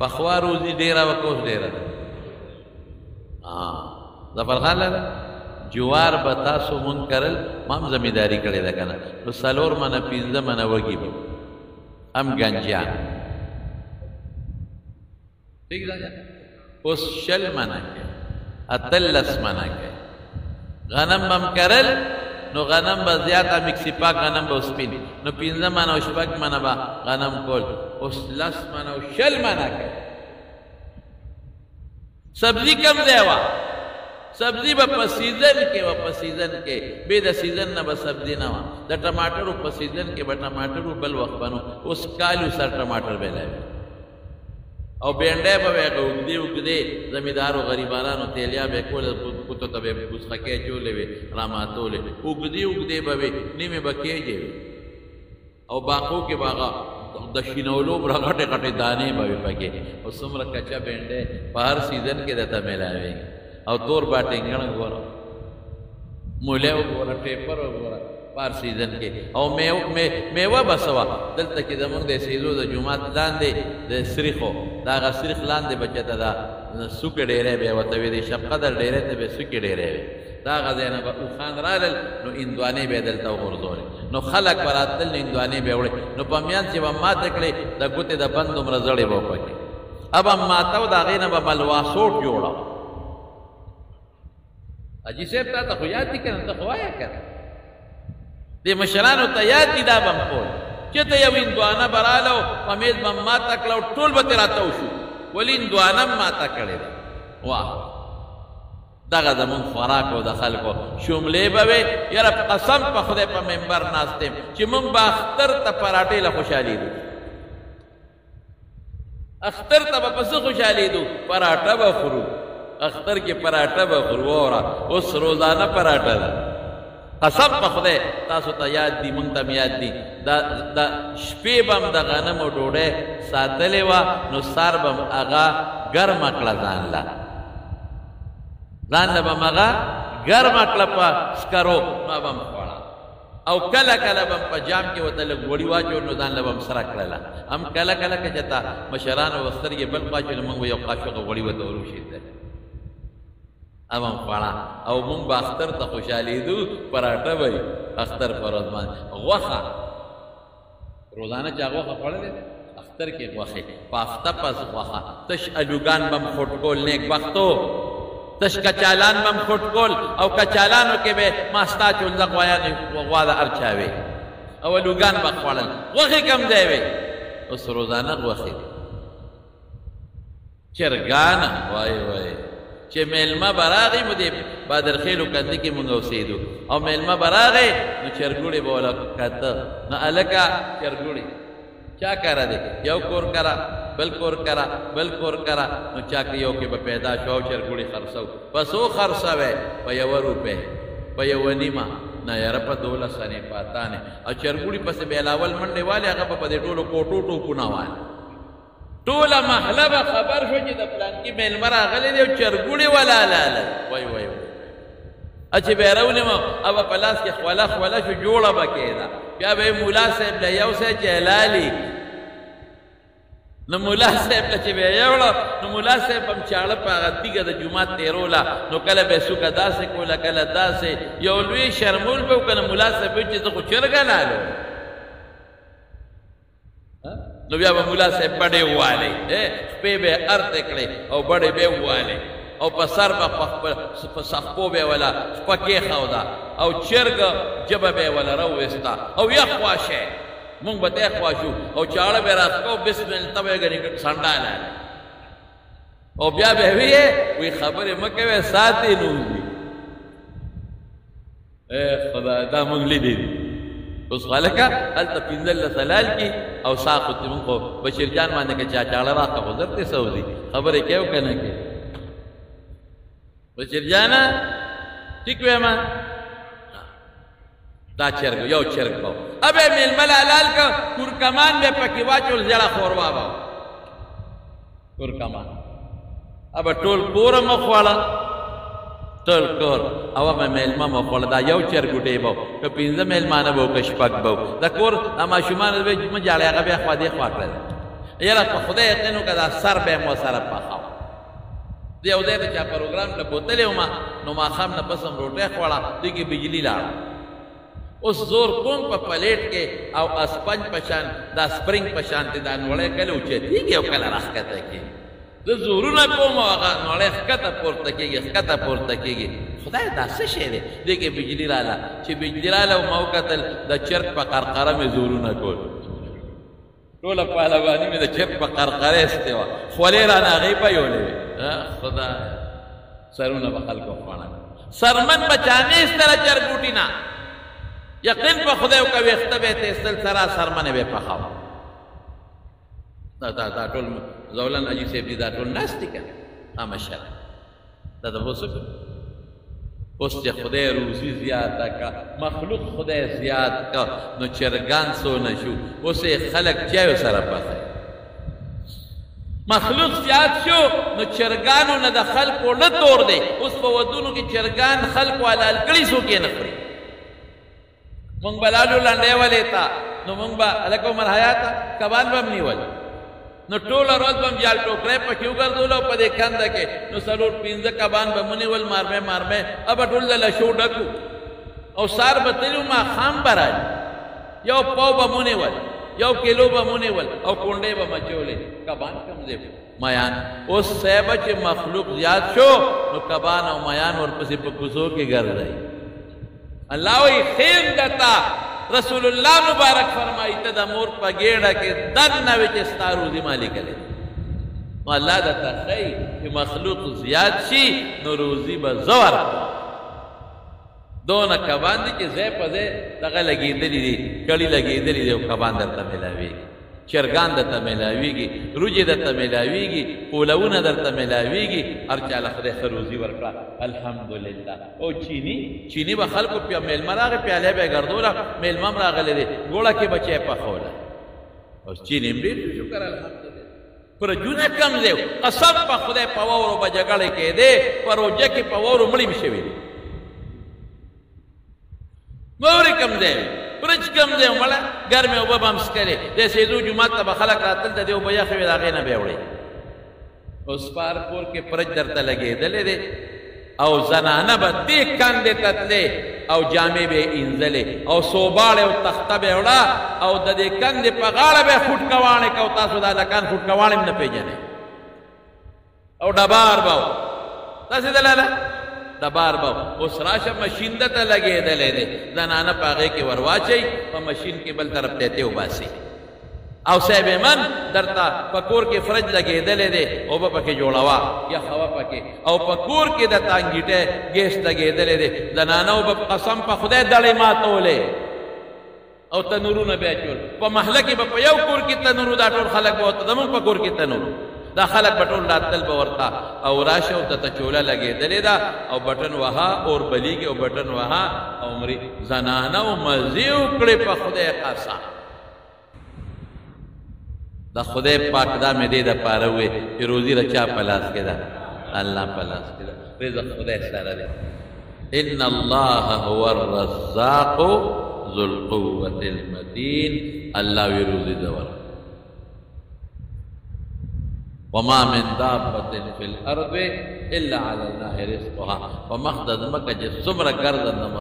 پخوا روزي ډېره وه که اوس ډېره ده؟ ظفرخان لاله جوار به تاسو مونږ کرل ما هم زمینداري کړې ده که نه نو 4 منه 15 منه وږي به هم ګنجیان ٹھیک ده اوس 20 منه کې 18 منه کې غنم هم کرل نو غنم به زیاته مکسي پاک غنم به سپین نو 15 منه او 6 منه به غنم کول اوس 10 منه او 20 منه کې سبزی کم ځای وه سبزی به په سیزن کې وه په سیزن کې بې د سیزن نه به سبزي نه وه د ټماټرو په سیزن کې به ټماټرو بل وخت به نو اوس کالو سر ټماټر به لوي او بینډۍ به وې اوږدې اوږدې زمیندارو غریبانو تیلیا به یې کوله پوتو ته به یې بوسخکۍ اچولې وې راماتولې اوږدې اوږدې به وې نیمې به کېجې وې او باقو کې به هغه د شینولو به غټې غټې دانې به وې پکې او څومره کچه بینډۍ په هر سیزن کې درته میلاوېږي او تور باټینګڼ وګوره مولی وګوره ټیپر وګوره په هر سیزن کې او میوه به څه وه دلته کې زمونږ د سیزو د جومات لاندې د سریخو د هغه سریخ لاندې به چېته دا سوکې ډېری به یې ورته وې د شبقدر ډېری ته به یې سوکې ډېری وې د هغه ځای نه به اوښان رالل نو هندوانې به یې دلته وغورځولې نو خلک به راتلل نو هندوانې به یې وړې نو په میانځ چې به ماته کړې د ګوتې د بند دومره زړې به پکې اب هم ماته و د هغې نه به ملواسوټ جوړه حاجي صاحب تا ته خو یاد دي که نه ته خو وایه که نه دې مشرانو ته یاد دي دا به م کول چېرته یو هندوانه به راله او په میز به م ماته کړه او ټول به ترې راته وشو ولې هندوانه م ماته کړې ده واه دغه زمونږ خوراک او د خلکو شملې به وې یاره قسم په خدای په ممبر ناست یم چې مونږ به اختر ته پراټې له خوشحالېدو اختر ته به په څه خوشحالېدو پراټه به خورو اختر کې پراټه به خورو واوره اوس روزانه پراټه ده قسم په خدای تاسو ته یاد دي مونږ ته م یاد دي د شپې به م د غنمو ډوډۍ ساتلې وه نو سار به م هغه ګرمه کړه ځان له به م هغه ګرمه کړه په سکرو نو به م خوړه او کله کله به م په جام کې ورته لږ غوړي واچو نو ځان له به م سره کړله هم کله کله که چېرته مشرانو به سترګې بل خوا اچوي نو مونږ به یو قاشوغه غوړي ورته وروشېدل اب هم خوړه او مونږ به اختر ته خوشحالېدو پراټه به اختر په ورځ باندې غوښه روزانه چا غوښه خوړلې ده اختر کې غوښې په هفته پس غوښه تش الوګان به م خوټ کول نیک بختو تش کچالان به م خوټ کول او کچالانو کې به ماستا چونځه غوایانې غوا د هر چا وې او الوګان به خوړل غوښې کم ځای وې اوس روزانه غوښې چرګانه وای وای چې میلمه به راغی مو دې بادرخیلو کندې کې مونږ اوسېدو او میلمه به راغی نو چرګوړې به وله کته نو هلکه چرګوړې چا کره دی یو کور کره بل کور کره بل کور کره نو چا که یو کې به پیدا شو او چرګوړې خرڅو په څو خرڅوی په 1 روپۍ په 1 نیمه نه یاره په 12 انې په 8 انې او چرګوړي پسې به الاول منډې والې هغه به په دې ټولو کوټو ټوپونه والې ټوله محله به خبر شو چې د پلانکي میلمه راغلی دی او چرګوړې ولالاله وای وای چې به یې راونیمه او په لاس کې خوله خوله شو جوړه به کېده بیا به یې ملا صاحب له یو ځای چې هلالي نو ملا صاحب ته چې به یې یوړه نو ملا صاحب هم چاړه په هغه تیږه د جومات تېروله نو کله به یې سوکه داسې کوله کله داسې یو لوی شرمول به و که نه ملا صاحب چې زه خو چرګه لالو نو بیا به ملا صاحب بډې ووالئ شپې به یې ارته کړې او بډې به یې ووالئ او په سر به په سخپو به یې وله شپه کېښوده او چرګ ژبه به یې وله راوویسته او یخ خواشی مونږ به ته خوا شو او چاړه به یې راڅکو بسمل ته به یې ګنې سنډاله او بیا به یې ویې وی خبرې مه کوې ساتې نوځي خدای دا مونږ لیدې دي اوس هلکه هلته 15 حلال کي او ساخو ته مونږ خو بشیر جان باندې که چا چاړه راکړه خو زر دې سوځي خبرې کوې او که نه کوې بشیر جانه ټیک ویمه دا چرګ یو چرګ به اب یې میلمه له حلال که کورکمان به پکې واچول زیړه ښوروا به کورکمان اب ټول کوره مه خوړه ټول کور او به میلمه مه خوړه دا یو چرګوټی به که 15 میلمانه به و که شپږ به و د کور دا ماشومان به مه جاړې هغه بیا خوا دې خوا کړه یاره په خدای یقین وکړه دا سر به مو سره پخاو د یو ځای ته چا پروګرام ته بوتلی وم نو ماښام نه پس هم روټۍ خوړه دوی کې بجلي لاړه اوس زور کوم په پلیټ کې او اسپنج په شان دا سپرینګ په شانتې دا نوړی کله اوچتېږي او کله راښکته کېږي زه زورونه کوم او هغه نوړی ښکته پورته کېږي ښکته پورته کېږي خدای دا څه شی دی دې کې بجلي راله چې بجلي راله او ما وکتل د چرګ په قرقره مې زورونه کول ټوله پهلواني مې د چرګ په قرقره ایستې وه خولې رانه هغې پیولې وې خدای سرونه به خلکو خوړه سرمن به چا نه ایستله چرګوټي نه یقین په خدای وکړه ویښته به یې تیستل سره سرمنې به یې پخاوه دا ټول زولن حاجي صاحب دي دا ټول ناست دي که نه مشره دا د اوس اوس چې خدای روزي زیاته که مخلوق خدای زیات که نو چرګان څونه شو اوس یې خلک چایو سره پخوي مخلوق زیات شو نو چرګانو نه د خلکو له تور دی اوس په ودونو کې چرګان خلکو حلال کړي څوک یې نه خوري مونږ به لاړو لنډۍ ولې ته نو مونږ به هلکه عمر حیاته کبان به هم نیول نو ټوله ورځ به هم جال ټوکری پکې وګرځولو او په دې کنده کې نو څلور پنځه کبان به مو نیول مارمې به ټول د لشو ډکو او سار به تللو ماښام به راځي یو پاو به مو نیول یو کیلو به مو نیول او کونډې به مچولې کبان کم دی میان اوس صاحبه چې مخلوق زیات شو نو کبان او میان ورپسې په کوڅو کې ګرځئ الله وی خیر دتا رسول الله مبارک فرمایي ته د مور په ګېډه کې دننه وې چې ستا روزي ما لیکلې نو الله درته ښایي چې مخلوق زیات شي نو روزي به زه ورکړم دونه کبان دي چې ځای په ځای دغه لګېدلي دي کړي لګېدلي دي او کبان درته میلاوېږي چرګان درته میلاوېږي روجې درته میلاوېږي پولونه درته میلاوېږي هر چا له خدای ښه روزي ورکړه الحمدلله او چیني به خلکو میلمه راغی پیالې به یې ګرځوله میلمه هم راغلی دی ګوړه کې به چای پخوله اوس چیني هم ډېر شکر الحمدلله پرجونه کم دی قسم په خدای په واورو به جګړې کېدې په روژه کې په واورو مړي م شوي دي واورې کم دی برج کم دی مړه ګرمې اوبه به هم څښلې د سیدو جومات ته به خلک راتل د دې اوبه یخې وې د هغې نه به یې وړې اوس پار کور کې برج درته لګېدلی دی او زنانه به دې کندې ته تلې او جامې به یې اینځلې او صوباړې او تخته به یې وړه او د دې کندې په غاړه به یې خوټکواڼې کو تاسو دا هلکان خوټکواڼې هم نه پېژنئ او ډبار به و داسې دلاله ډبار به اوس راشه مشین دته لګېدلی دی زنانه په هغې کې ور واچئ په مشین کې بل طرف ته یې وباسئ او صاحب من درته په کور کې فرج لګېدلی دی اوبه پکې جوړوه یا هوا پکې او په کور کې د تانګیټی ګیس لګېدلی دی زنانه به قسم په خدای دړې ماتولې او تنورونه به یې اچول په محله کې به په یو کور کې تنورو دا ټول خلک به ورته زمونږ په کور کې تنورو دا خلک به ټول راتل به ورته او راشه او دته چوله لګېدلې ده او بټن وها اور بلیږي او بټن وها او مري زنانه او مزې وکړې په خدای قسم د خدای پاک دا مې دې دپاره وې چې روزي د چا په لاس کې ده الله په لاس کې ده رزق خدای سره دی ان الله هو الرزاق ذو القوة المتين الله وی روزي دور وما من دابة في الأرض إلا على الله رزقها ومخدد مکه چې څومره ګرځنده